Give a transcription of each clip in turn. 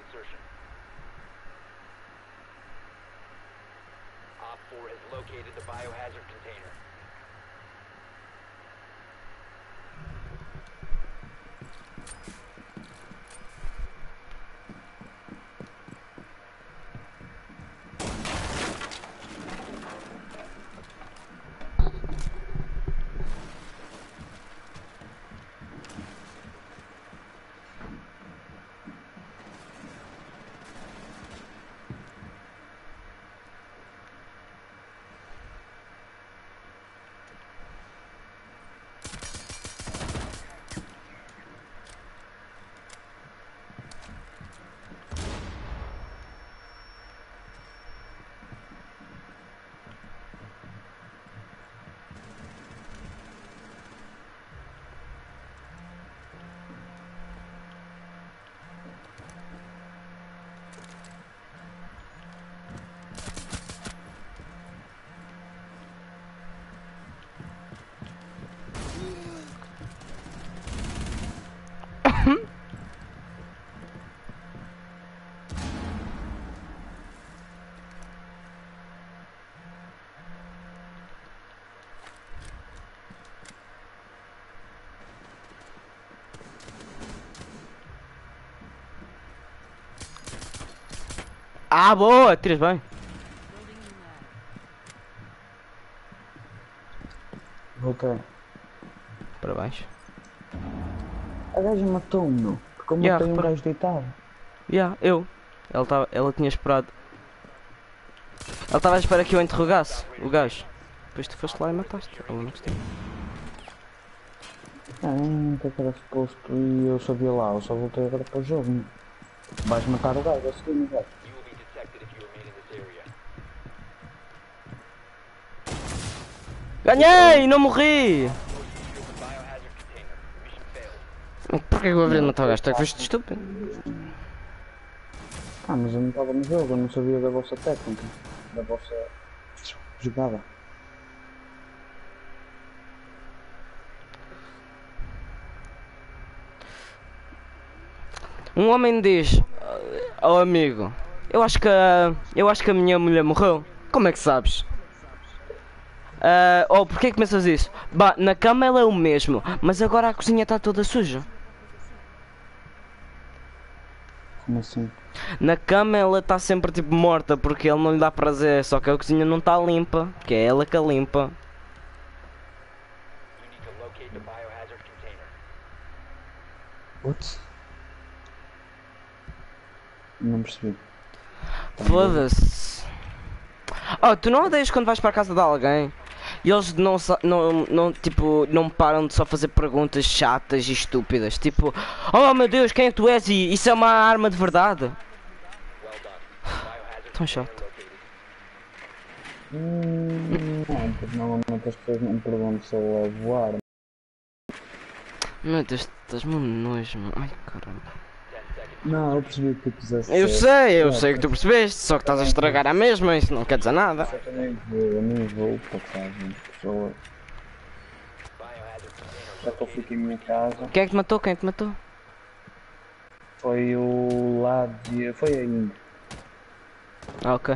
insertion. Op 4 has located the biohazard container. Ah, boa! Tiras bem. Voltei. Parabéns. A gaja matou-me, meu. Porque eu Yeah, matei um repara. gajo deitado. Eu. Ela tinha esperado. Ela estava à espera que eu interrogasse o gajo. Depois tu foste lá e mataste. Ela não gostou. Não sei que era suposto e eu sabia lá. Eu só voltei agora para o jogo, meu. Vais matar o gajo, a seguir, não vai? You will be detected if you remain in this area. Ganhei! Não morri! The biohazard container. Mission failed. Porquê que eu haveria de matar o gajo? Tu é que foste estúpido. Ah, mas eu não estava no jogo, eu não sabia da vossa técnica. Da vossa jogada. Um homem diz ao amigo: eu acho que a minha mulher morreu. Como é que sabes? Ou porquê que pensas isso? Bah, na cama ela é o mesmo, mas agora a cozinha está toda suja. Como assim? Na cama ela está sempre tipo morta porque ele não lhe dá prazer, só que a cozinha não está limpa, que é ela que a limpa. You need to locate the biohazard container. What? Não percebi. Foda-se. Oh, tu não odeias quando vais para a casa de alguém e eles tipo, não param de só fazer perguntas chatas e estúpidas, tipo, oh meu Deus, quem é que tu és e isso é uma arma de verdade? Well done. Biohazard Tão container chato. located. Não, porque normalmente as pessoas não perguntam se eu a voar. Meu Deus, estás-me um nojo, mano. Ai caramba. 10 seconds. Não, eu percebi que tu quiseste Eu sei que tu percebeste, só que estás a estragar a mesma, isso não quer dizer nada. Eu nem vou para casa de pessoas. Biohazard container Já que eu located. fico em minha casa, Quem é que te matou? Quem é que te matou? foi o lado. Foi a Indy. Ah, ok.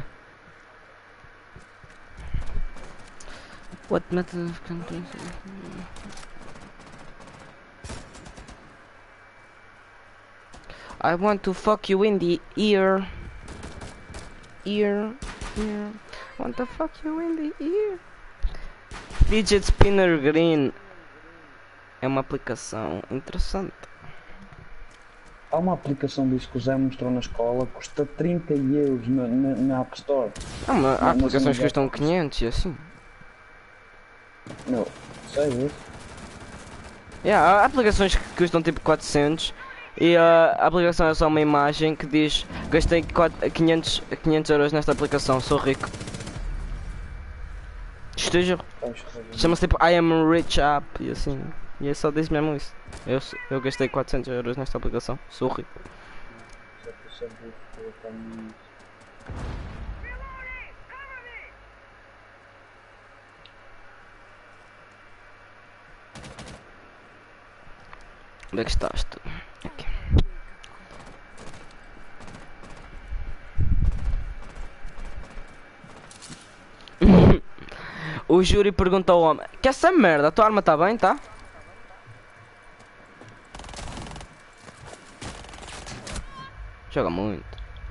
What method of control? I want to fuck you in the ear. Ear. Want to fuck you in the ear. Fidget Spinner Green. É uma aplicação interessante. Há uma aplicação disso que o Zé mostrou na escola, custa 30 euros na App Store. Há aplicações que Não, custam 500 e assim. Não, sei isso. Há aplicações que custam tipo 400 e a aplicação é só uma imagem que diz gastei 500 euros nesta aplicação, sou rico. Esteja. Chama-se tipo I am rich app e assim. E é só diz mesmo isso. Eu gastei 400 euros nesta aplicação, sou rico. Onde é que estás tu? Aqui. O júri pergunta ao homem: que essa merda, a tua arma tá bem, tá? Joga muito.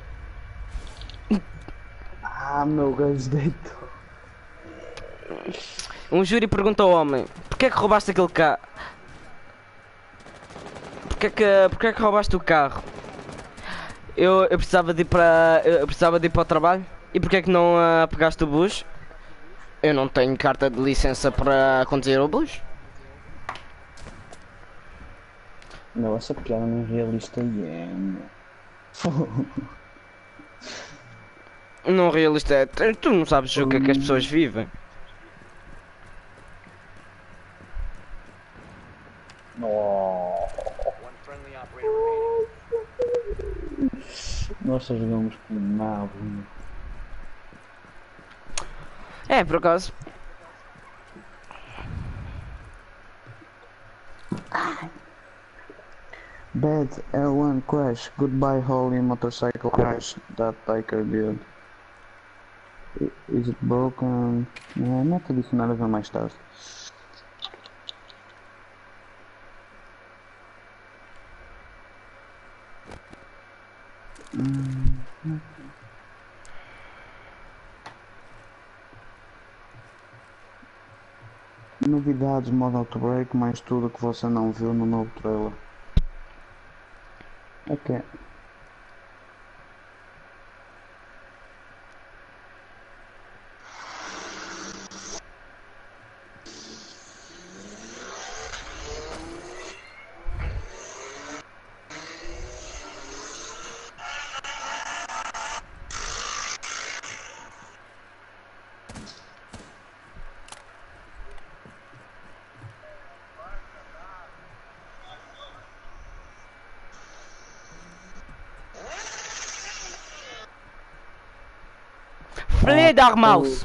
Ah, meu gajo deitou. Um júri pergunta ao homem: porquê é que roubaste aquele carro? Porquê é que roubaste o carro? Eu precisava de ir para. Eu precisava de ir para o trabalho. E porquê é que não pegaste o bus? Eu não tenho carta de licença para conduzir o bus. Meu, essa piada não é realista é, meu. Não realista é. Tu não sabes o que é que as pessoas vivem. Oh, One friendly operator remaining. nós só jogamos com nabo, meu. É, por acaso. Bad L1 crash. Goodbye, holy motorcycle crash. That biker did. Is it broken? Mete adicionar a ver mais tarde. Novidades, modo Outbreak, mais tudo que você não viu no novo trailer. Ok. Fledermaus!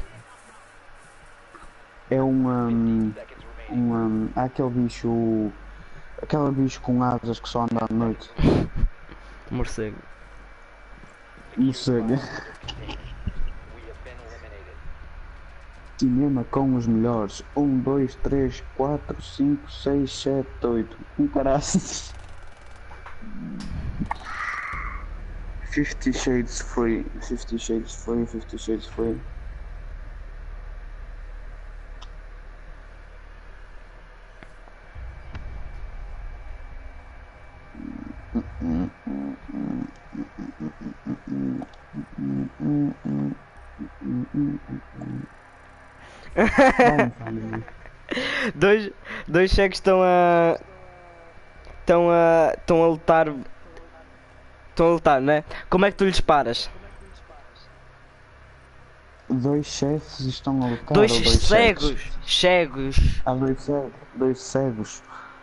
É Seconds remaining. aquele bicho. Aquele bicho com asas que só anda à noite. Morcego. Morcego. We have been eliminated. Cinema com os melhores. 1, 2, 3, 4, 5, 6, 7, 8. Caraças. 50 Shades Free. 50 Shades Free. 50 Shades Free. Dois cegos estão a. Estão a lutar. Estão a lutar, né? Como é que tu lhes paras? Dois chefes estão a lutar. Dois ou dois cegos! chefes? Cegos! Há dois cegos. Dois cegos.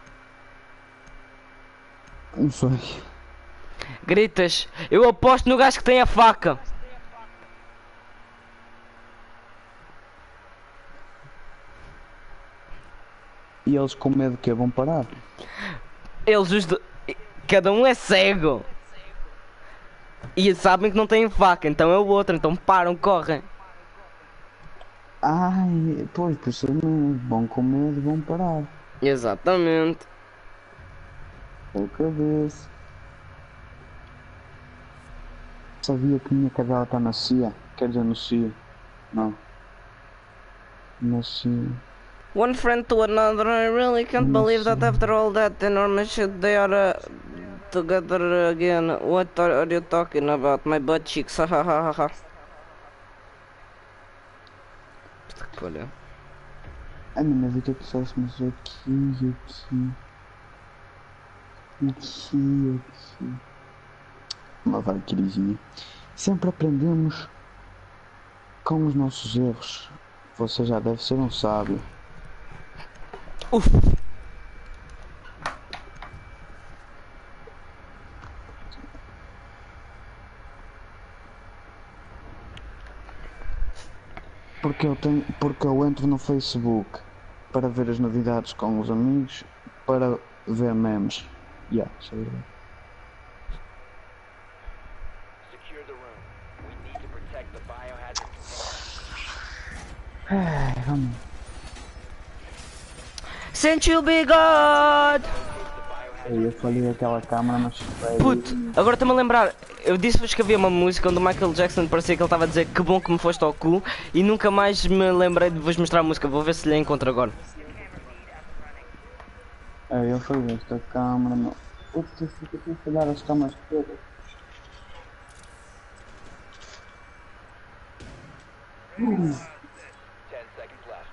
Não sei. Gritas, eu aposto no gajo que tem a faca! E eles com medo que vão parar. Eles os do... Cada um é cego! E sabem que não têm faca, então é o outro, então param, correm. Ai, pois, por isso mesmo. Vão com medo, vão parar. Exatamente. Pela cabeça. Sabia que minha cadela está na CIA? Quer dizer, no CIA. Não. Na CIA. One friend to another, I really can't believe that after all that enormous shit they are together again. What are you talking about? My butt cheeks, ha ha ha ha ha. Puta que pariu. Ai, mano, eu vi que eu dissesse-me aqui. Uma valquirizinha. Sempre aprendemos com os nossos erros. Você já deve ser um sábio. Uf. Porque eu entro no Facebook para ver as novidades com os amigos, para ver memes. Yeah, isso é verdade. Secure the room. We need to protect the biohazard container. Ai, vamos. Since you be God. Eu falei aquela câmera, mas Puto, agora estou-me a lembrar. Eu disse-vos que havia uma música onde o Michael Jackson parecia que ele estava a dizer que bom que me foste ao cu e nunca mais me lembrei de vos mostrar a música. Vou ver se lhe encontro agora. eu falei esta câmera, meu. Putz, eu fico a falhar as câmeras todas. 10 seconds left.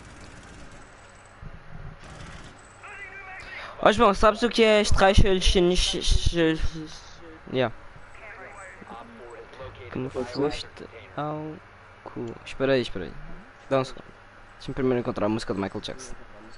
Ó João, sabes o que é Streichelchen? Yeah. Op 4 has located Que me the biohazard foste container. ao cu. Espera aí, espera aí. Dá um segundo. Deixa-me primeiro encontrar a música do Michael Jackson.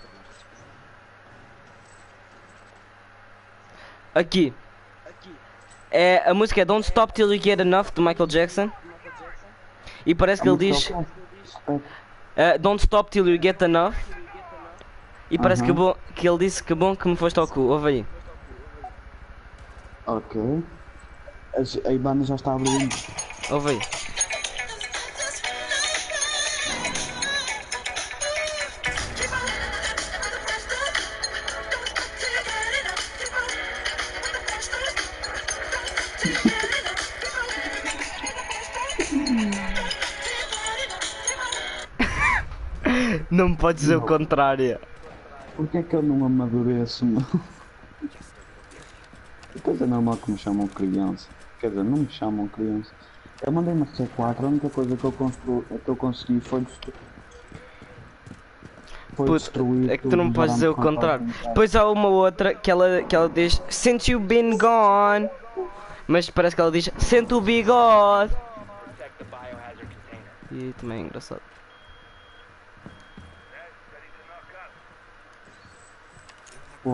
Aqui. É, a música é Don't Stop Till You Get Enough do Michael Jackson. E parece que ele diz Don't Stop Till You Get Enough. E parece que ele disse que bom que me foste ao cu. Ouve aí. Ok. A Ibana já está abrindo. Ouve aí. Não me pode dizer o contrário. Porquê é que eu não amadureço, meu? Depois é normal que me chamam criança. Quer dizer, não me chamam criança. Eu mandei uma C4, a única coisa que eu consegui foi destruir. É que tu não podes dizer o contrário. Depois há uma outra que ela diz Since you been gone. Mas parece que ela diz Since you be God. Protect the biohazard container. E também é engraçado. Pô.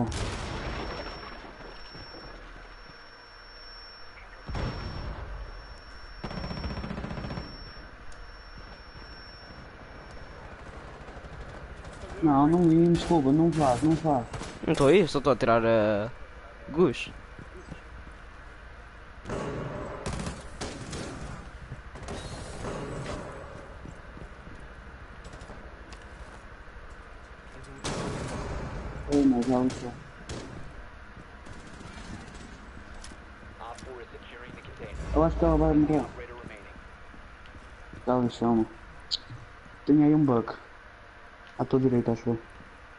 Não ia, desculpa, não faz. Não estou aí, só estou a tirar Gus. Mas já entrou. Op 4 is securing the container. Eu acho que ela vai morrer. Operator remaining. Dá lição. Tem aí um bug. À tua direita, acho eu.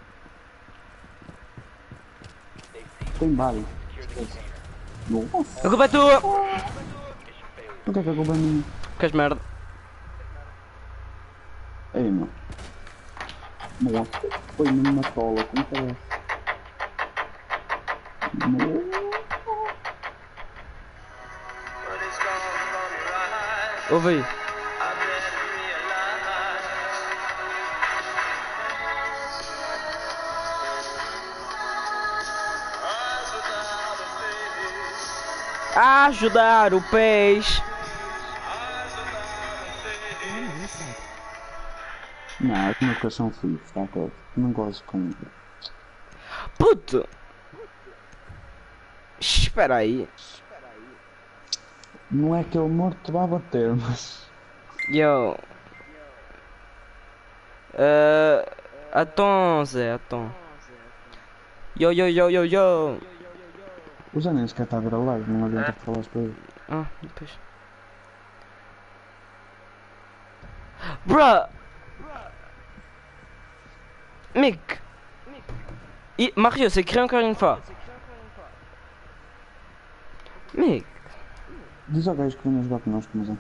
They've ceased Tem bala. to secure the container. Nossa. A culpa é tua! Mission failure. Por que é que a culpa é minha? Queres merda? Ei, meu. Nossa. Foi numa tola. Como que é essa? Ouve aí. Ajudar o peixe. Não, é que meu coração frio, está todo. Não gosto com. Puto! Espera aí. Não é que eu morto vai bater, mas. Yo. Atom, Zé, atom. Yo. O Zé nem sequer está a ver a live, não adianta falar as coisas. Ah, depois. Bruh! Mick! Mario, c'est écrit encore une fois. Mick! Diz ao gajo que venha jogar connosco, mas é.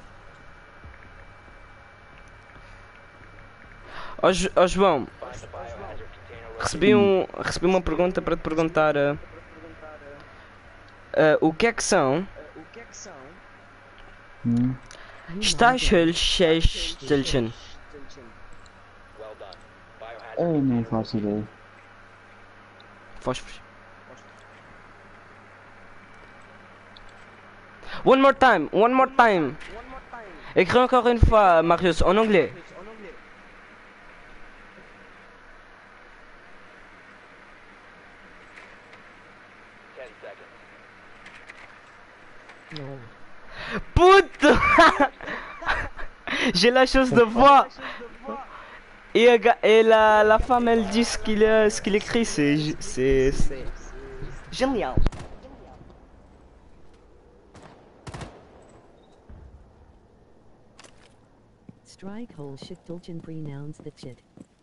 Ó João, Find the biohazard container recebi uma pergunta para te perguntar o que é que são Stachelchen? well done. Biohazard Eu não faço ideia. Fósforos. One more time. Écris encore une fois, Marius, en anglais. Puto! J'ai la chose de voir. La femme, elle dit ce qu'il écrit, c'est génial. Strike hole shit Dolchin pronounce that shit.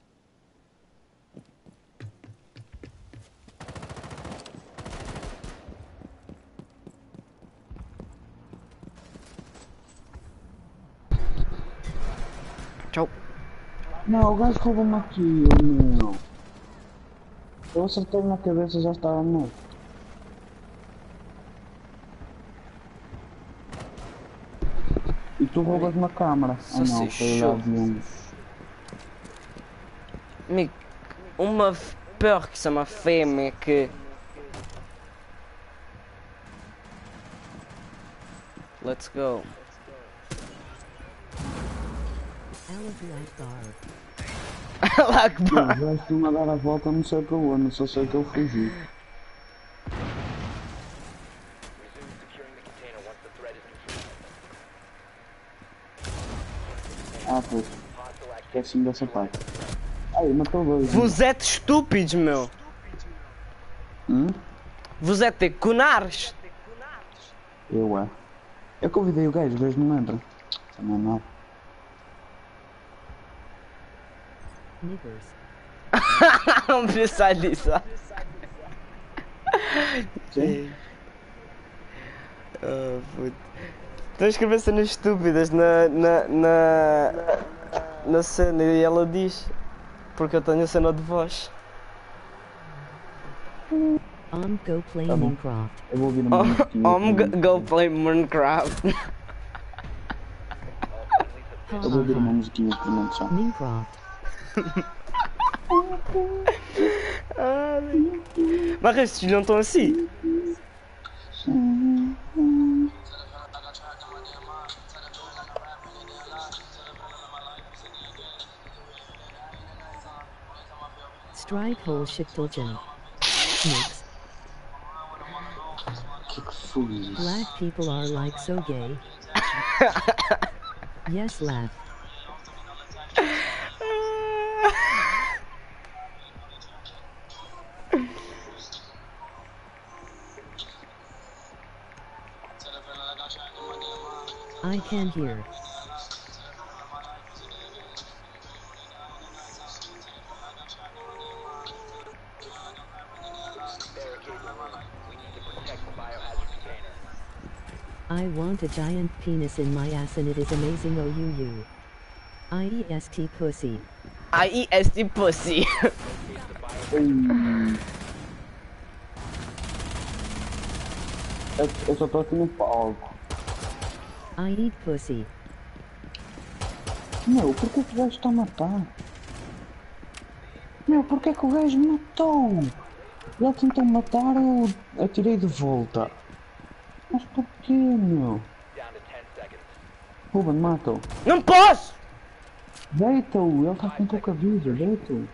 Tchau. Não, o gajo roubou-me aqui, meu. Eu acertei na cabeça e já estava morto. E tu roubas uma câmara. Só Ah não, se foi show. lá de um. Mais uma peur que ça m'a fait, mais que... Let's go. Alakbar. Lakbar. Já estou a dar a volta, não sei para onde, só sei que eu fugi. Resume securing the container once the threat is neutralized. Ah, pois, Hostile activity. esqueci dessa parte. Ai, matou dois. Vous êtes estúpidos, meu. Vous êtes des connards. Eu é. Eu convidei o gajo não entra. Também não. Niggers. Não precisa disso. Sim. Oh, puto. Estão a escrever cenas estúpidas na cena e ela diz. Porque eu tenho a cena de voz. Go play Tá bom. Minecraft. Eu vou ouvir uma musiquinha. Go play Minecraft. Eu vou ouvir uma musiquinha por não só. Minecraft. Mas estes não estão assim. Strike hole shit Dolchin. Snakes. Que foi isso? Black people are like so gay. Yes, laugh. I can hear. Barricade the room. We need to protect the biohazard container. I want a giant penis in my ass and it is amazing OUU. IEST pussy. IEST pussy. Eu só tô aqui no palco. I eat pussy. Meu, por que o gajo está a matar? Meu, por que o gajo me matou? Ele tentou matar, eu atirei de volta. Mas porquê, meu? Down to 10 seconds. Ruben, mata-o. Não posso! Deita-o, ele está com pouca vida, deita-o.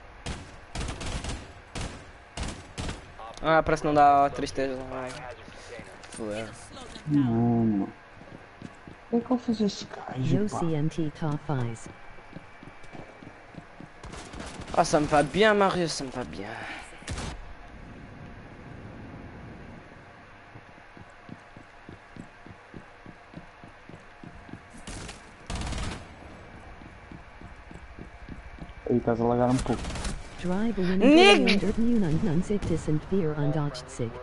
Ah, parece que não dá tristeza. Ai, Biohazard container. foda. Mano. O que é que eu fiz esse gajo, Yo pá? CMT top 5. Ah, ça me va bien, Marius, ça me va bien. Aí estás a lagar um pouco. Drive a Nig- winning unsickness and fear undodged sick.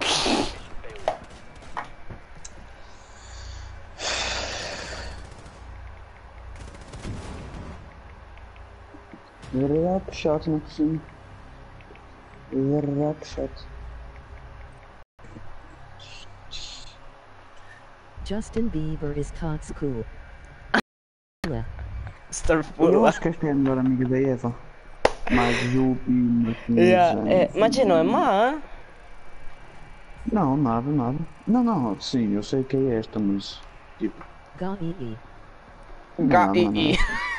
Rap shot no por cima. Rap shot. Justin Bieber is cox cool. Eu Starfula. acho que esta é a melhor amiga da Eva. Mais Yupi, Martins. Mas não é má, hein? Não, nada, nada. Não, não, sim, eu sei que é esta, mas. Tipo. Ga-ee. H-I-I.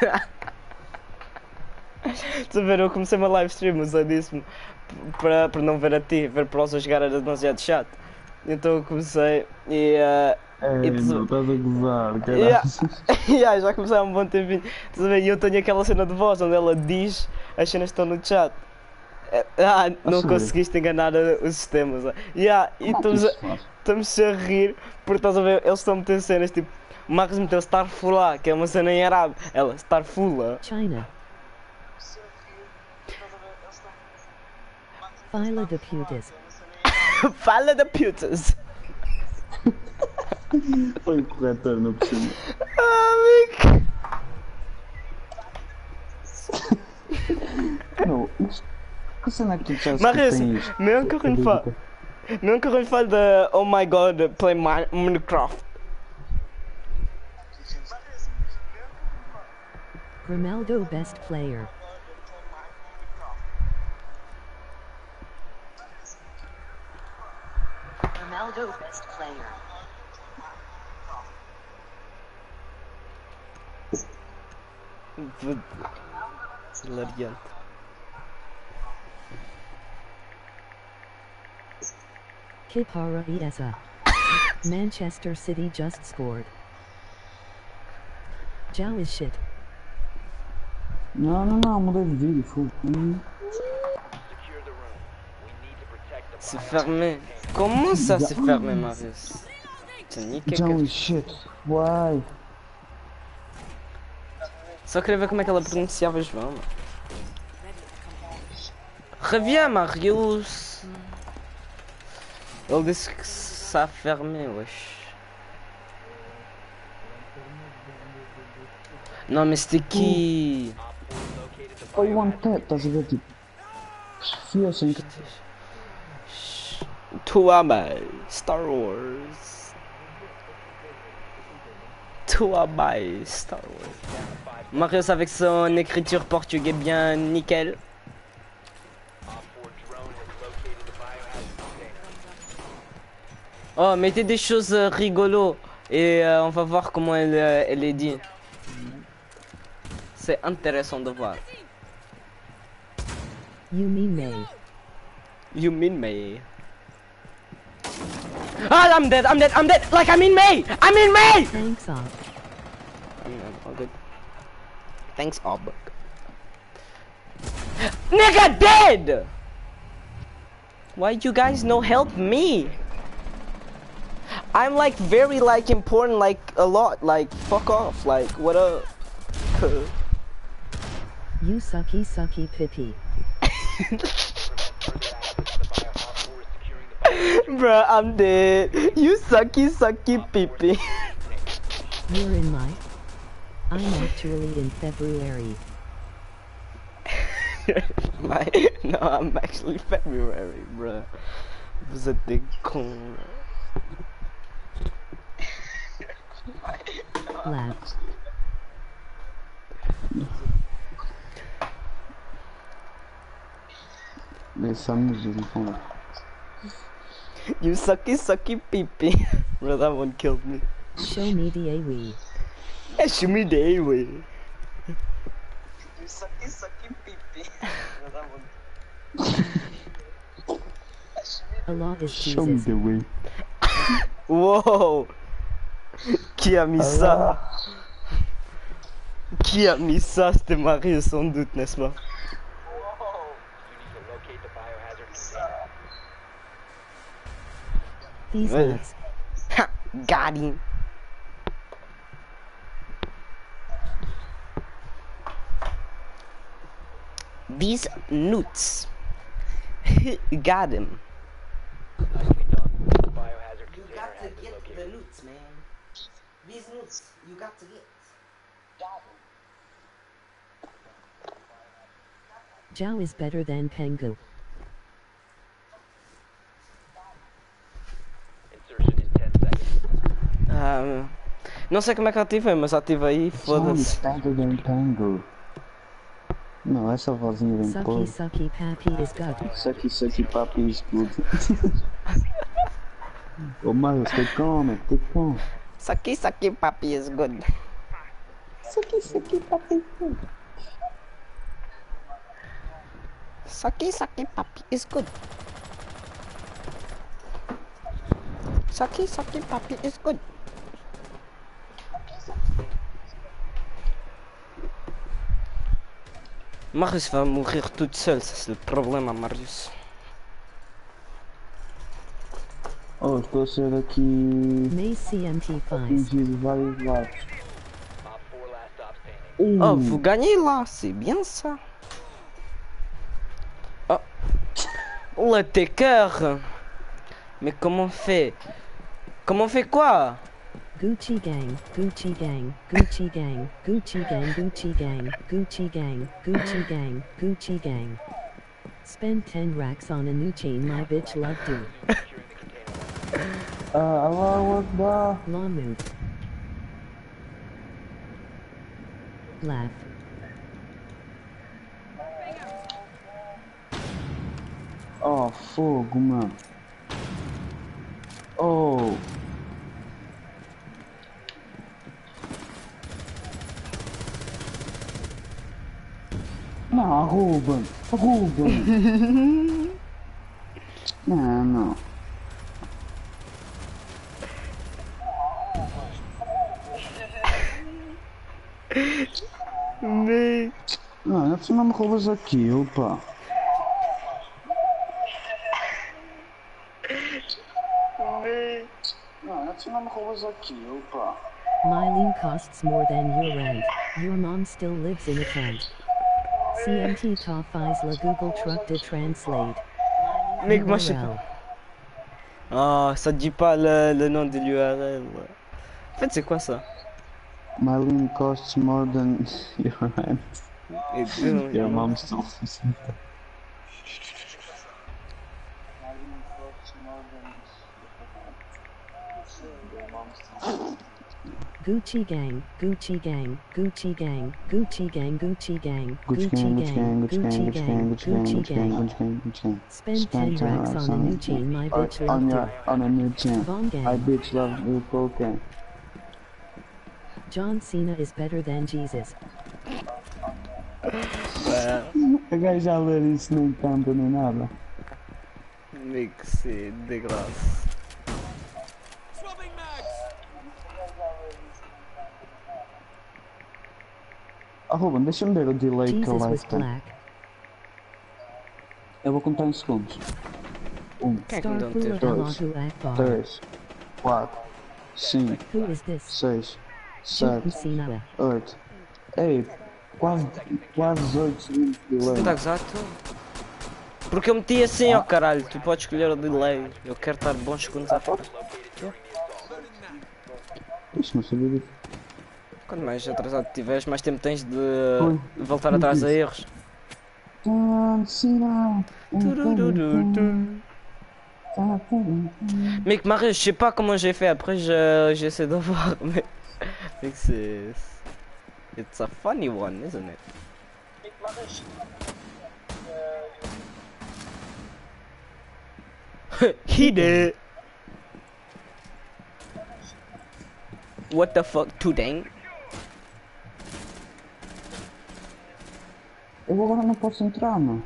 Estás a ver, eu comecei uma live stream, usei disso para não ver a ti, ver para os a jogar era demasiado chato. Então eu comecei e É, E tu- não, estás a gozar, Yeah. caralho. Yeah, já começaram um bom tempinho. Estás a ver? E eu tenho aquela cena de voz onde ela diz as cenas que estão no chat. Não sério? conseguiste enganar os sistemas. Yeah, e Como é que isso se faz? estamos a rir porque estás a ver, eles estão a meter cenas tipo. O Marcos meteu Starfula, que é uma cena em árabe. Ela, Starfula. China. Fila de putas. Fala da putas. Foi o corretor, não percebi. Amigo. Não, mas que cena é que tu disseste Mas que esse, tem isto? mesmo que eu falo. Mesmo que eu falo da Oh my god, play Minecraft. Ronaldo best player. Ronaldo best player. Hilariante. Kipara Esa. Manchester City just scored. Zhao is shit. Não, mudei de vídeo, foi. Secure the room. We need to protect the Se biohazard fermer. container. Comment ça se fermer, Marius? T'as niqué John que... is shit. Why? Só queria ver como é que ela pronunciava João. Mano. Reviens, Marius. Ele disse que ça fermé, wesh. Não, mas c'était qui? Foi o one tap, estás a ver? Tipo, fio sem que. Toi, Star Wars. Toi, Star Wars. Marius avec son écriture portugais bien nickel. Op 4 drone has located the biohazard container. Oh, mettez des choses rigolos et on va voir comment elle est dit. C'est intéressant de voir. You mean May. You mean May? Ah, I'm dead. Like I'm in May. Thanks off. All good. Thanks, Ob. Nigga dead. Why you guys no help me? I'm like very like important, like a lot. Like fuck off. Like what up? You sucky sucky pippy. Bruh, I'm dead. You sucky peepee. You're in my. I'm actually in February. No, I'm actually February, bruh. Vous êtes des cons. Laugh. Mais ça me dit, bon. You sucky peepee. Bro, that one killed me. Show me the AWE. Show me the way. You sucky peepee. Bro, that one. Allah is Show me Jesus. the way. Wow. Qui a mis ça? Qui a mis ça? C'était Marie sans doute, n'est-ce pas? You need to locate the biohazard container. These Well. nuts. Ha! Got him. These nuts. Got him. Nicely done. The biohazard container has been located. nuts, man. These nuts, you got to get. Zhao is better than Pengu. Insertion in 10 seconds. Não sei como é que ativei, mas ativei e foda-se. Better than Tango. Não, essa vozinha vem Sucky por. sucky pappy is good. Sucky papi is good. Ô Marius, t'es con, mec, t'es con. Sucky papi is good. Sucky papi is good. Sucky papi is good. Sucky papi is good. Marius va mourir toute seule, ça c'est le problème à Marius. Oh, estou a ser aqui May CMT flies. atingido de vários lados. Op 4 last stop standing. Oh, vous gagnez là, c'est bien ça. Oh, le taker. Mais comment on fait? Comment on fait quoi? Gucci gang, Gucci gang, Gucci gang, Gucci gang, Gucci gang, Gucci gang, Gucci gang, Gucci gang. Spend 10 racks on a new chain my bitch love do. Allahu Akbar. Law move. Laugh. Oh, fogo, mano. Oh. Não, Ruben. Ruben. Não. Não, tu não me roubas aquilo, pá. Não, tu não me roubas aquilo, pá. Mylene costs more than your rent. Your mom still lives in a tent. CMT Toffees la Google truck to translate. Mec, moi je sais URL. pas. Oh, ça te dit pas le nom de l'URL. En fait, c'est quoi ça? Mylene costs more than your rent. Et deux, Your mom still lives in a Gucci gang, Gucci gang, Gucci gang, Gucci gang, Gucci gang, Gucci gang, Gucci gang, Gucci gang, Gucci gang. Gucci gang. Spend 10 racks on a new chain my bitch love do. On a new chain. Von I gang. bitch love you cocaine. John Cena is better than Jesus. A gajo a ler isso nem canta nem nada. Mec, c'est dégueulasse. Ah, Ruben, deixa-me ver o delay que a Jesus live was tem. black. Eu vou contar em segundos. Quem é que me deu um tiro? Starful Allahu Akbar. 3, 4, 5, Who is this? 6, John 7, Cena. 8. Ei, quase 8 segundos de Tu tá delay. exato? Porque eu meti assim, ó caralho, tu podes escolher o delay. Eu quero estar bons segundos à frente. Isso não sabia disso. Quanto mais atrasado tiveres, mais tempo tens de Oi. voltar atrás a erros. John Cena. Mec, Marius, je sais pas comment j'ai fait, après j'essaie de voir, mais c'est... It's a funny one, isn't it? He did. What the fuck, today? Eu agora não posso entrar, mano.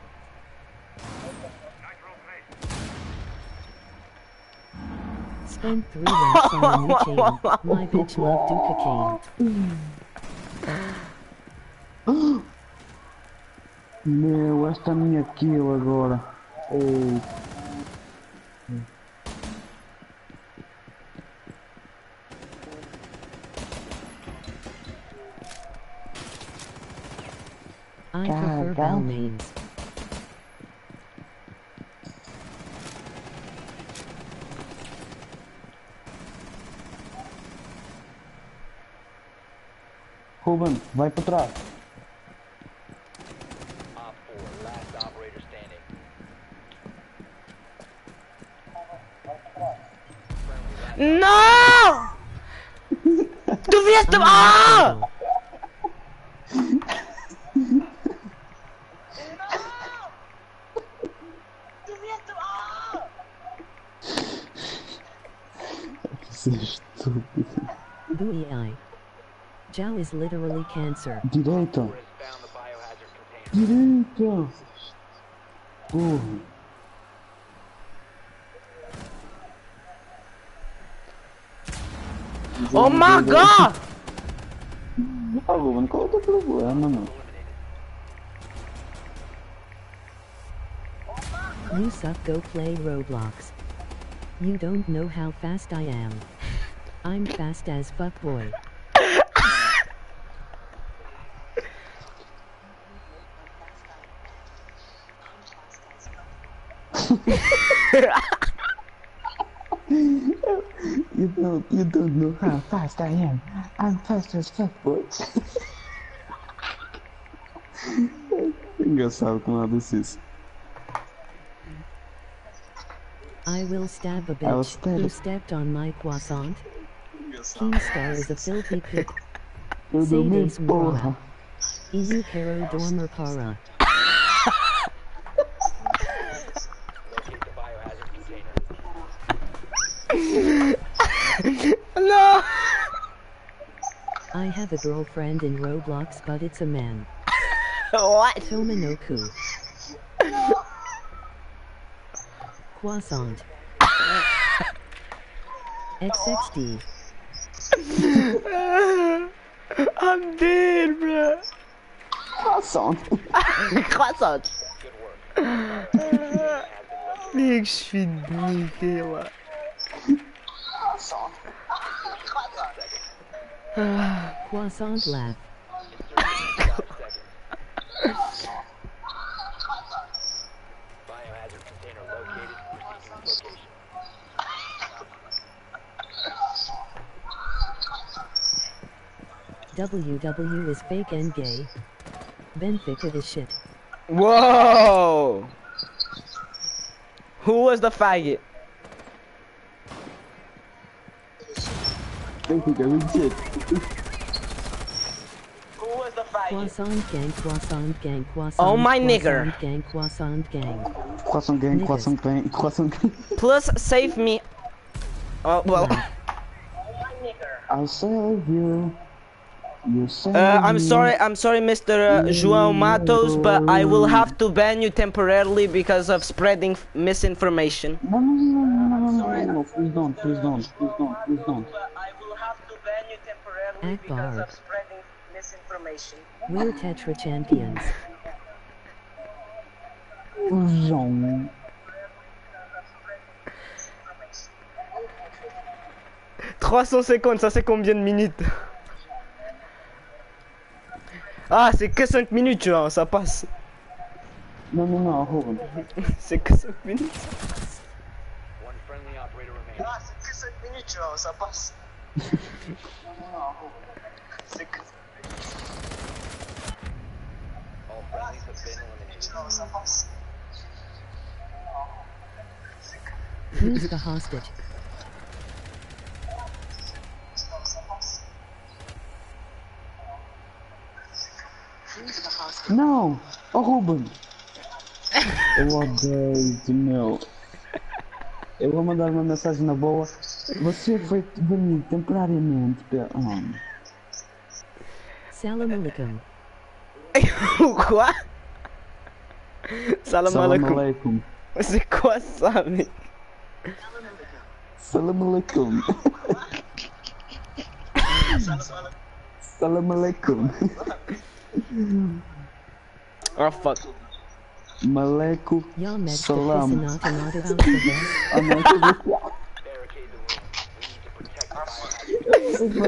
Spend 3 racks on a new chain. My bitch love do cocaine. Meu, esta é a minha kill agora. Ei. I prefer bell names. Ruben, vai para trás. Op 4 last operator standing. Non! Tu viens de... Ah! Isso é estúpido. Booey eye. Zhao is literally cancer. Direita. Has found the biohazard container. Direita. Porra. Oh my god! Ah, Ruben, qual é o teu problema, mano? You suck, go play Roblox. You don't know how fast I am. I'm fast as fuck, boy. You don't know how fast I am. I'm fast as fuck, boy. Engraçado como ela disse isso. I will stab a I will bitch stab who it. stepped on my croissant. Keemstar is a filthy pig. Eu Say dormi, this porra. mora. EU Caro Dormer Para. Locate the biohazard container. No! I have a girlfriend in Roblox, but it's a man. What? Tominoku. Croissant. XXD. I'm dead, bro. Croissant. Croissant. Good work. Biohazard container has been located. Que je suis niqué, là. Croissant laugh. Biohazard container located. Proceed to its location. WW is fake and gay. Benfica is shit. Whoa! Who was the faggot? Benfica, legit. Who was the faggot? Croissant gang, croissant gang, croissant. Oh, my croissant nigger. gang, croissant gang. Croissant gang, croissant gang, croissant gang. Plus, save me. Oh, well. I'll save you. You save I'm me. sorry, Mr. João Matos, but I will have to ban you temporarily because of spreading misinformation. No, no, no, no, no, no, no, no, please don't, please don't, please don't, please don't. I will have to ban you temporarily Akbar. spreading misinformation. We're Tetra champions. João. 350, ça c'est combien de minutes? Ah, c'est que 5 minutes, tu vois, ça passe. Non, non, non, Ruben. C'est que 5 minutes. One friendly operator remaining. Ah, c'est que 5 minutes, tu vois, ça passe. C'est que... All friendlies have been eliminated. Who's the hostage? Não! Oh, Ruben! Eu odeio, meu. Eu vou mandar uma mensagem na boa. Você foi banido temporariamente pela... Salam alaikum. Quoi? Salam Salam alaikum. alaikum. C'est quoi ça, mec? Salam alaikum. Salam alaikum. Oh fuck. Maleco. Ja met de Salam. pissenat en oude Amsterdam. Barricade the room. We need to protect the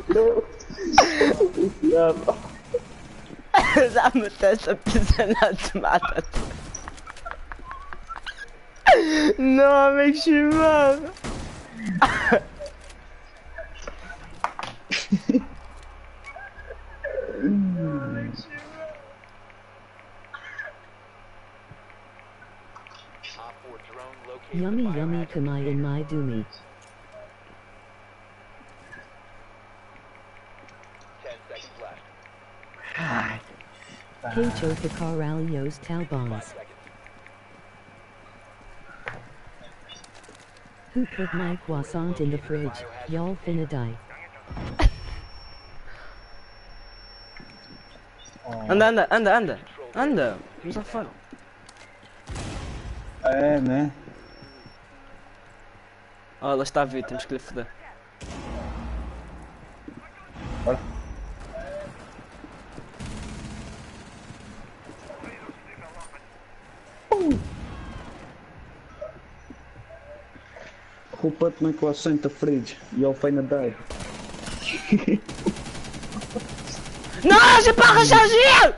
biohazard. Zamete essa piscina de mata. Non, mec, je suis mort. Op 4 drone located. Yummy yummy kamai in my doomy. 10 seconds left. Kecho to Caralios Talbons. 5 seconds. Who put my croissant in the fridge? Y'all finna die. Anda, anda, anda, anda. Anda. Vamos lá fora. É, né? Oh, ela está a vir, temos que lhe foder. who put my croissant in the fridge? You'll find a die. Non, j'ai pas rechargé!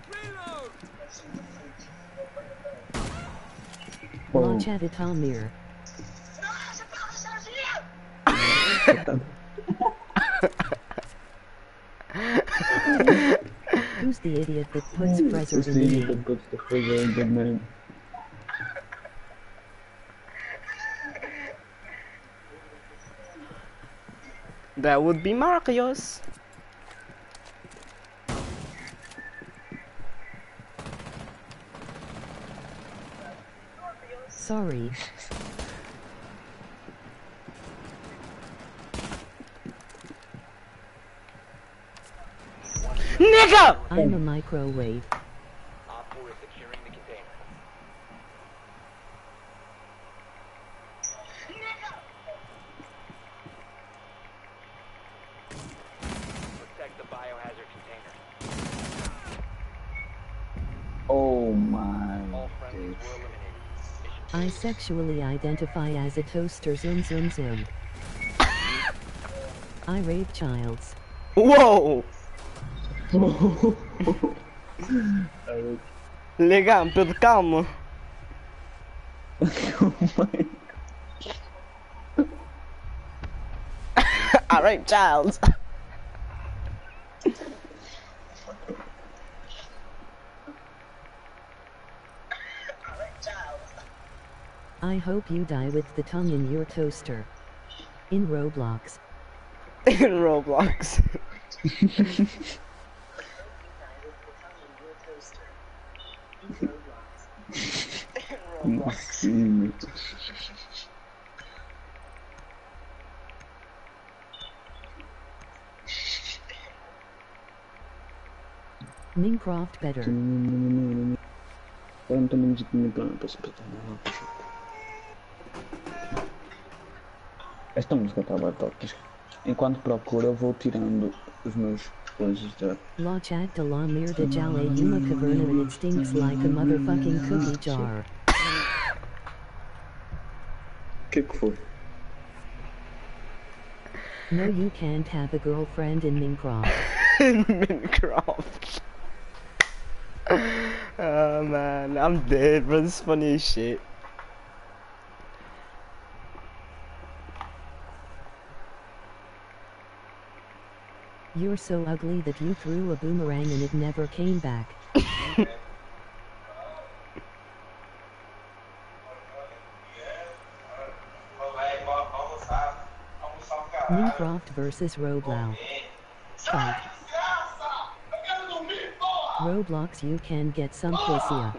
Launch at Italmir. Who's the idiot that puts Fraser Who's in the the idiot name? that puts the figure in the name? That would be Marcos. Sorry. Nigga! I'm a microwave. Op 4 is securing the container. Protect the biohazard container. Oh my. All friendlies were eliminated. Mission I sexually identify as a toaster zoom zoom zoom. I rape childs. Wow! Les gars, un peu de calme. Oh my. Alright, child. I hope you die with the tongue in your toaster. In Roblox. In Roblox. Sim. Minecraft better. Agora não estou menos de mim. Esta música está bem top. Enquanto procuro, eu vou tirando os meus coisas da. Lochat de la mir de jale uma caverna and it stinks like a motherfucking cookie jar. O que foi? No, you can't have a girlfriend in Minecraft. Minecraft. Oh man, I'm dead, bro. This is funny as shit. You're so ugly that you threw a boomerang and it never came back. Minecraft versus Roblox. Fight. Roblox, you can get some pussy.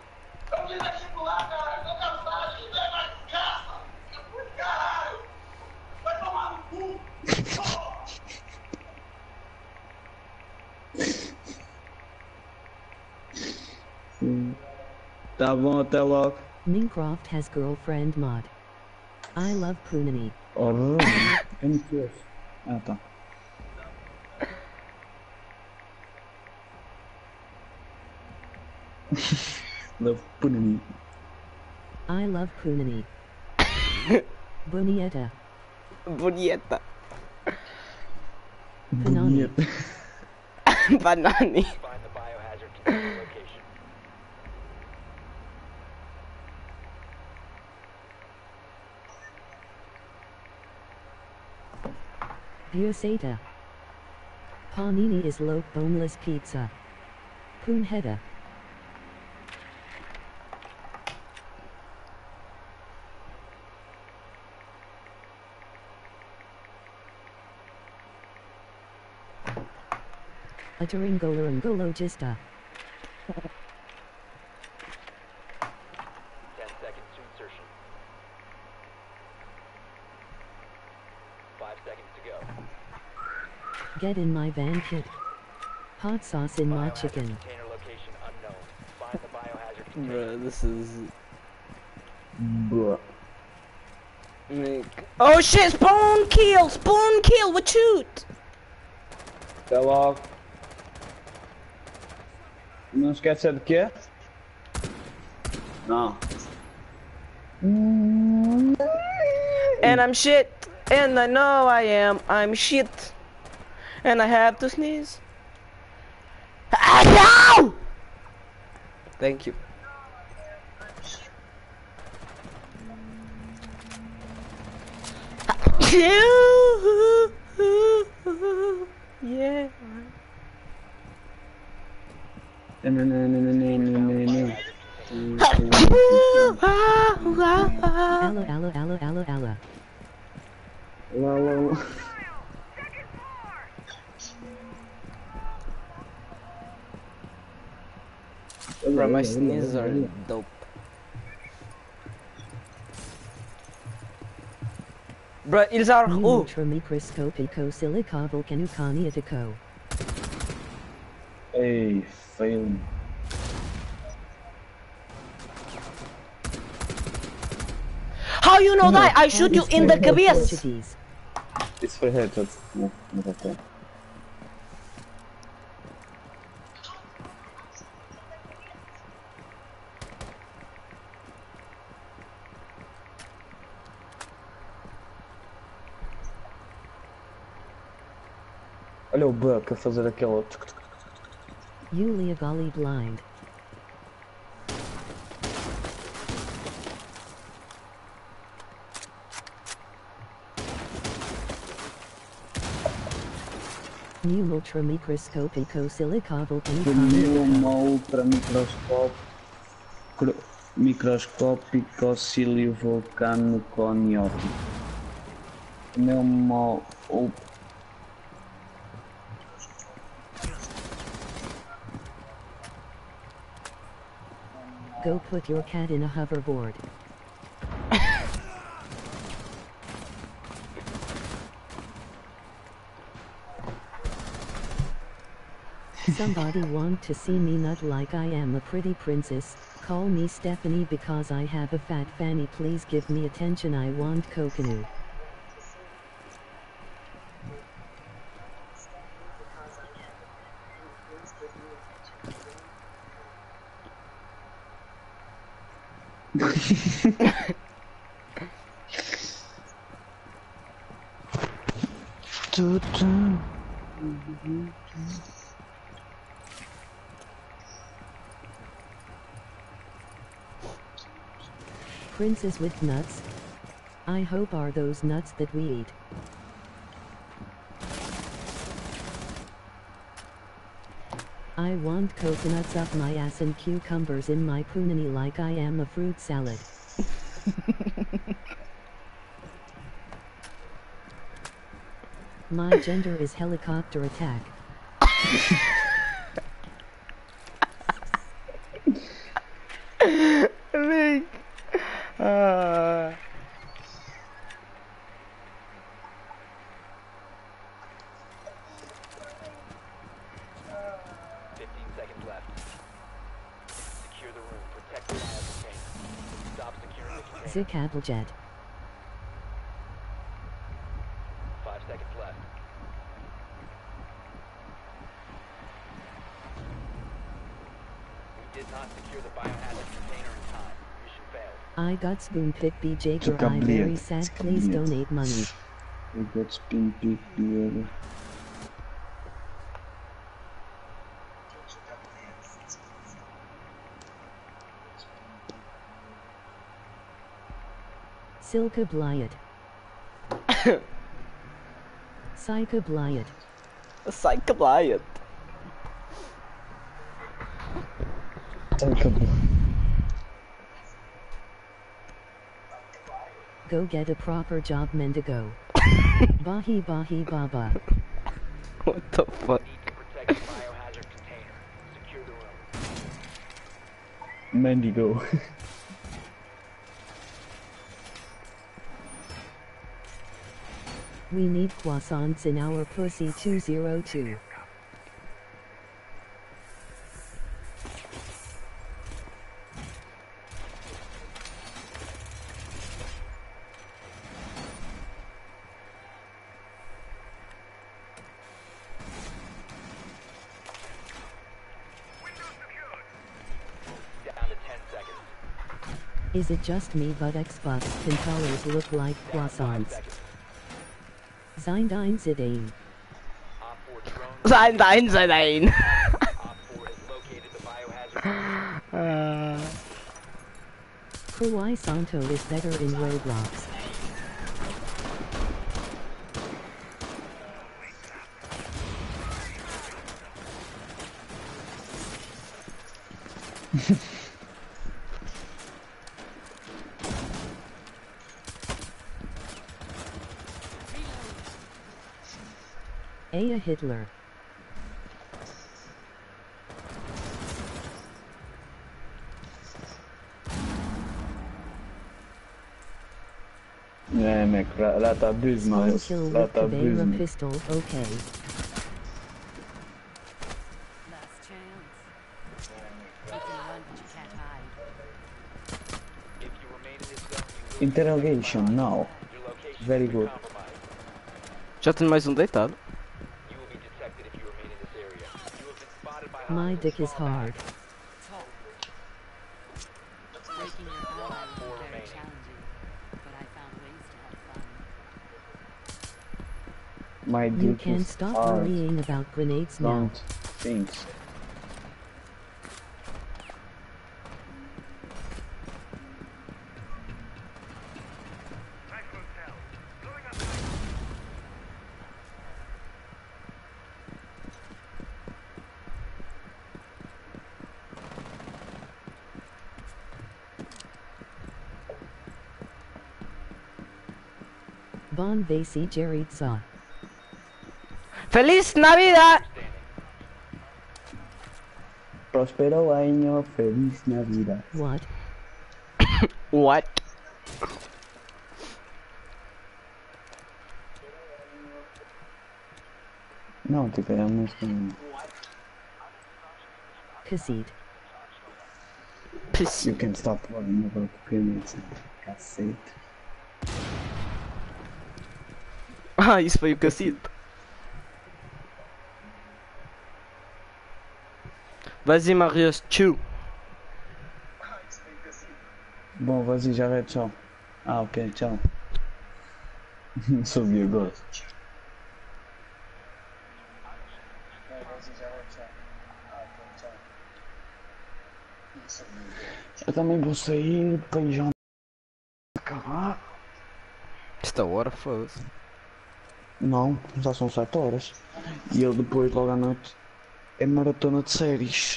Tá bom, até logo. Minecraft has girlfriend mod. I love Punani. Oh, é muito. Ah, tá. Love Punani. I love Punani. Bunieta. Bonita. Punani. Banani. find the biohazard container location. Buceta. Panini is low boneless pizza. Punheta. Ataringologista. 10 seconds to insertion. 5 seconds to go. Get in my van kit. Hot sauce in my Biohazard chicken. container location unknown. Find the biohazard container. Bro, this is. Bruh. Oh shit! Spawn kill! Spawn kill! What shoot? Até logo. Não esquece de quê? Não. And I'm shit. And I know I am. I'm shit. And I have to sneeze. Ah, no! Thank you. Yeah. Alla alla alla alla alla. Bro, my sneezes are dope. Bro, eles are. Ultramicroscopico silica volcanucaniatico. Ei, fail. How you know that? I shoot you in the cabeça. Portuguese. Isso foi headshot. Não, não foi. Olha o Buck a fazer aquela. Yulia Golly blind. New ultramicroscopico silica volcanucaniatico. Uma ultra microscópico cílio vulcano coniótico. Uma Go put your cat in a hoverboard. Somebody want to see me nut like I am a pretty princess? Call me Stephanie because I have a fat fanny. Please give me attention. I want coconut. Princess with nuts? I hope are those nuts that we eat. I want coconuts up my ass and cucumbers in my punani like I am a fruit salad. My gender is helicopter attack. Rick. 15 seconds left. Secure the room. Protect the bio container. Stop securing the container. Zick Applejet. 5 seconds left. We did not secure the biohazard container in time. Mission failed. I got spoon pick B Jager. Took a I very bleed. sad. Took a Please bleed. donate money. We got spin pick here. Silke Blyat. Psyche Blyat. Psychobliant. Take a Go get a proper job, Mendigo. Bahi Bahi Baba. What the fuck? Need to protect the biohazard container. Secure the room. Mendigo. We need croissants in our pussy 202. Down to 10 seconds. Is it just me but Xbox controllers look like croissants? Zindine Zidane. Op 4 drone. Sein dahin, sein dahin. Op 4 has located the biohazard. Kawhi Santo is better in Roblox. Aya Hitler. Mac, lá tá busy, One Miles. kill Lá with tá Cabela busy. pistol, okay. Last chance. You can run, but you can't hide. If you remain in this zone, you will Interrogation, now. your location Very will be good. compromised. Já tenho mais um deitado. You will be detected if you remain in this area. You have been spotted by My hostiles. dick is Fall back. hard. Breaking your ally was Four very remaining. challenging, but I found ways to have fun. My You dick can is stop hard. worrying about grenades now. Don't think. Bon Vasi Jaritza. Feliz Navidad! Próspero año, feliz Navidad. What? What? Não, tipo, é a música. Cassette. You can stop worrying about pyramids. Cacete. Ah, isso foi o cacete. Vas-y, Marius, tchau. Bom, vazio, já vai, tchau. Ah, ok, tchau. Subi agora. Eu também vou sair para ir já acabar. Esta hora, foda-se. Não, já são 7 horas. E eu depois, logo à noite, é maratona de séries.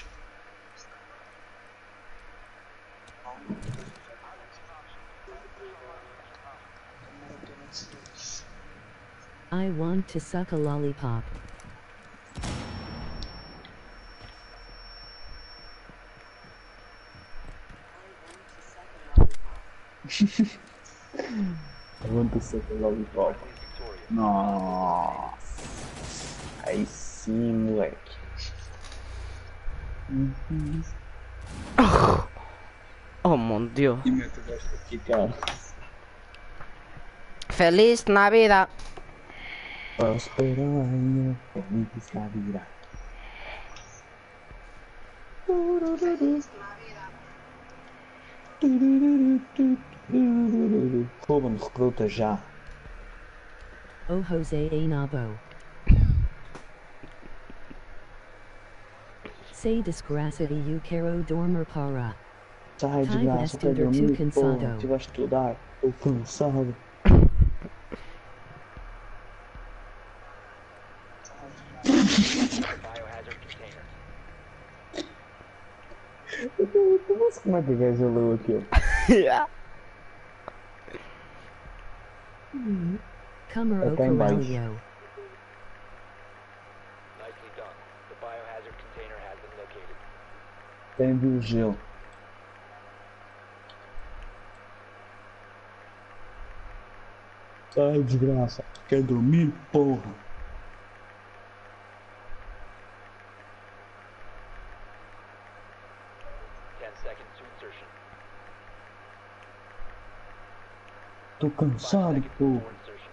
I want to suck a lollipop. I want to suck a lollipop. Friendly is victorious. Nossa. Aí sim, moleque. Oh, mon Dios. E meu, tu vais ficar. Feliz Navidad. Próspero año, feliz Navidad. Ruben, recruta já. Oh Jose A. Nabo. Sei desgraça e eu quero dormir para. Sai de Time graça, é vai tudo dormir, cansado. porra. Tu vais estudar, estou cansado. Biohazard container. Mas como é que o gajo leu aquilo? Camaro Ok, bye. Corralio. Nicely done. The biohazard container has been located. Tem de gelo. Sai, desgraça. Quer dormir, porra? Seconds to insertion. Tô 5 cansado, seconds porra. before insertion.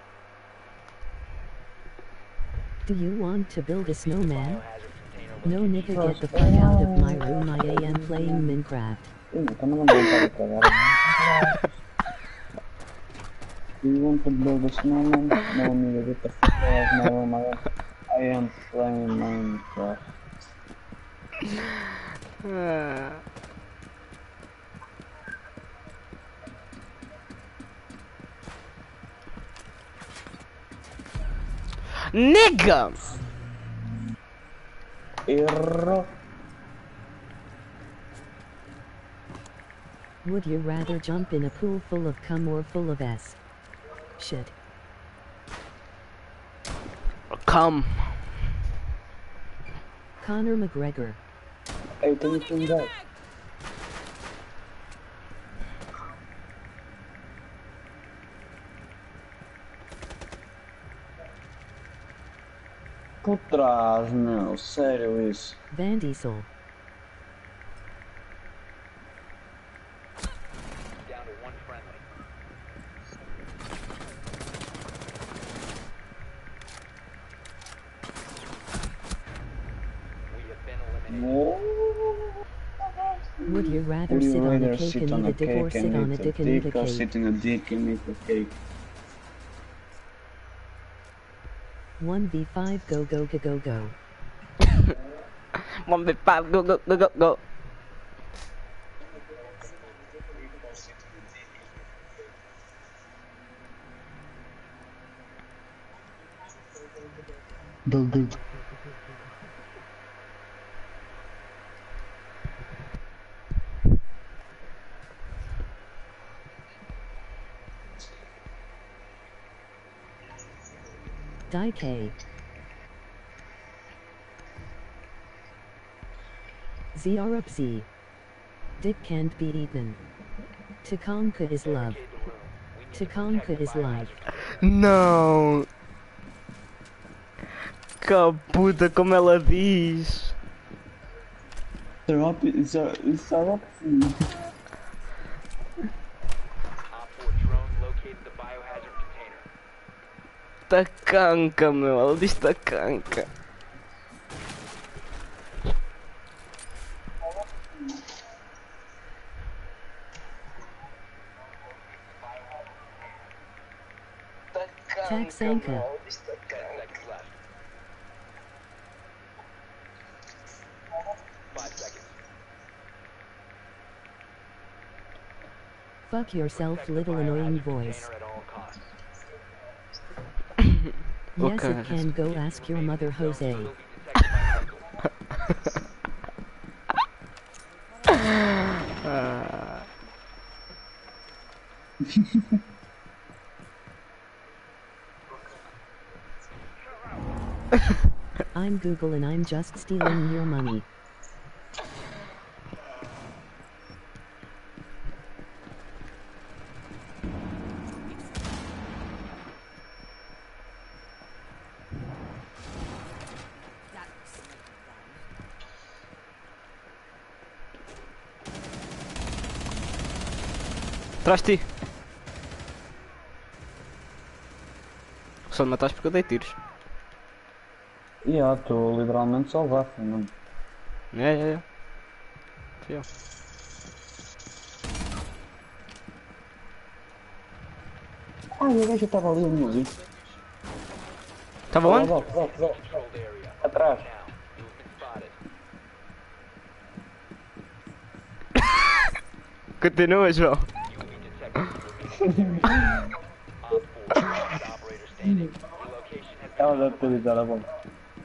Do you want to build a snowman? Biohazard container No located. nigga, get the fuck out of my room. I am playing Minecraft. Ih, também não vou para cagar. You want to build a snowman? No, nigga, get the fuck out of my room. I am playing Minecraft. Nigga! Erro. Would you rather jump in a pool full of cum or full of S? Shit. Come. Conor McGregor. Hey, can you turn that? Por trás, meu, sério isso. Van Diesel. Down to one friendly. We have been eliminated. Would you rather Would sit you on a rather cake sit and on eat a a dick or cake sit on and a eat a dick and eat a dick or cake? sit on a dick and eat a cake? 1v5 go go go go go. 1v5, go, go, go, go, go. Go, go. DK. ZRUP-Z. Dick can't be eaten. Takanka is love. Takanka is life. Não! Que puta como ela diz! Drop, it's a Op 4 drone located the biohazard container. Tacanca, meu, ela diz tacanca. Taxanka. 10 seconds left. 5 seconds. Fuck yourself, Protect the little annoying biohazard voice. container at all costs. Yes, Okay. it can go ask your mother, Jose. Will be detected by hostiles. I'm Google and I'm just stealing your money. Atrás de ti! Só me mataste porque eu dei tiros. tu literalmente salvaste, mano. É. Fui eu. O gajo estava ali no ali. Tava onde? Volta. Controlled area. Atrás. Now, you have been spotted. Continua, João. You will be detected if you remain in this area. Op 4, last operator standing. Your location has Ela been deve ter dito, ela volta.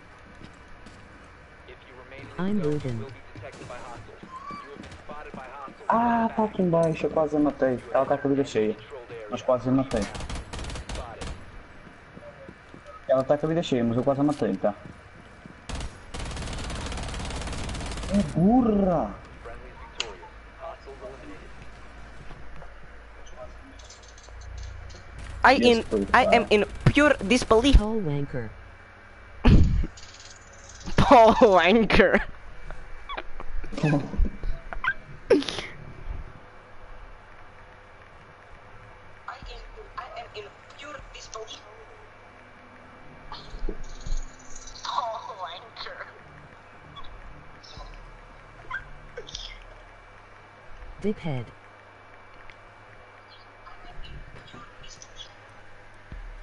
If you remain in I'm this zone, Ruben. you will be detected by hostiles. You have been spotted by hostiles. Tá aqui embaixo, eu quase a matei. Ela está com a vida cheia, Controlled area. mas quase a matei. Spotted. Ela está com a vida cheia, mas eu quase a matei, tá? É burra! Friendly's victorious. Hostiles eliminated. I am in pure disbelief. Paul Wanker. Paul Wanker. Dickhead.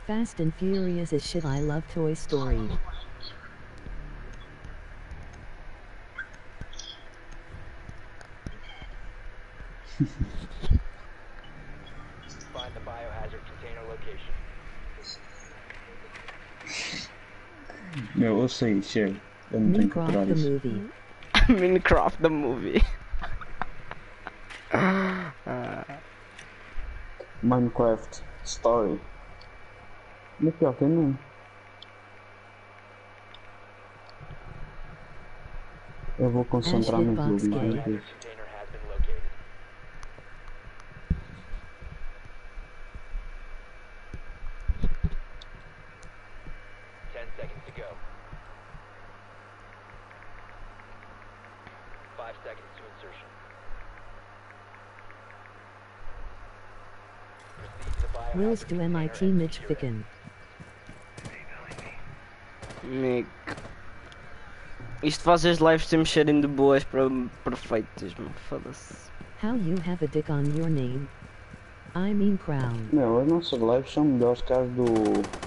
Fast and Furious is shit. I love Toy Story. Find the biohazard container location. Meu, eu sei, chega. Eu não tenho que Minecraft parar the isso. movie. Minecraft the movie. Minecraft Story. Mas pior que é mesmo. Eu vou concentrar no Ashford jogo. Box Game. meu Deus. Container has been located. Ten seconds to go. 5 seconds to insertion. Proceed to the biohazard Wills to container MIT and Mitch secure it. Ficken. Mick. Isto faz as live streams serem de boas para perfeitas, mano. Foda-se. How you have a dick on your name? I mean crown. Meu, as nossas lives são melhores que as do.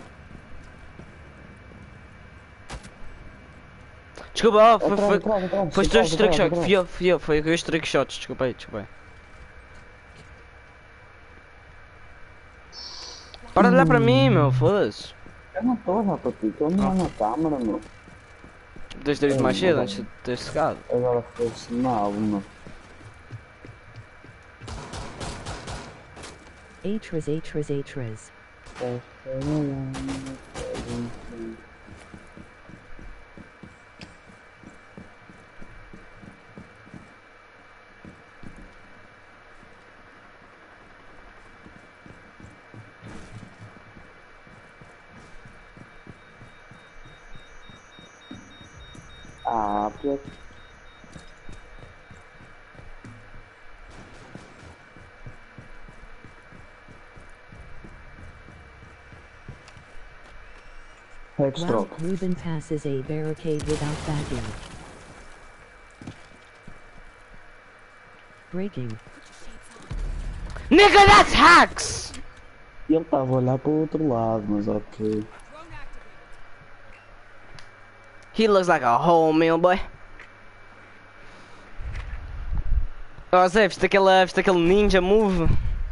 Desculpa, oh, Atrás, atrás, foi os atrás, teus trick atrás, shots. atrás. Fui eu, foi os trick shots. Desculpa aí, desculpa aí. Para de olhar para mim, meu, foda-se. Eu não estou a olhar para ti, estou a olhar na câmera, meu. Tens de ter ido mais cedo antes de teres secado. Agora foi-se mal, meu. Atras. Ah, pior. Wow, Headstroke. Ruben passes a barricade without backing. Breaking. Nigga, that's hacks! Ele estava a olhar para o outro lado, mas ok. He looks like a wholemeal boy. Oh, Zé, viste aquele ninja move?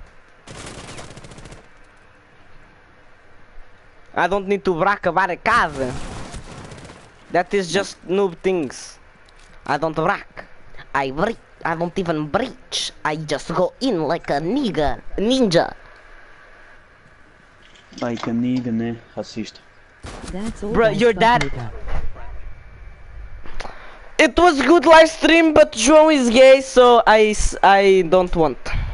I don't need to brack a barricade. That is just noob things. I don't brack. I don't even breach. I just go in like a ninja. Like a nigga, né? Racista. That's all. Bruh, guys your fuck dad- makeup. It was good live stream, but João is gay, so I don't want.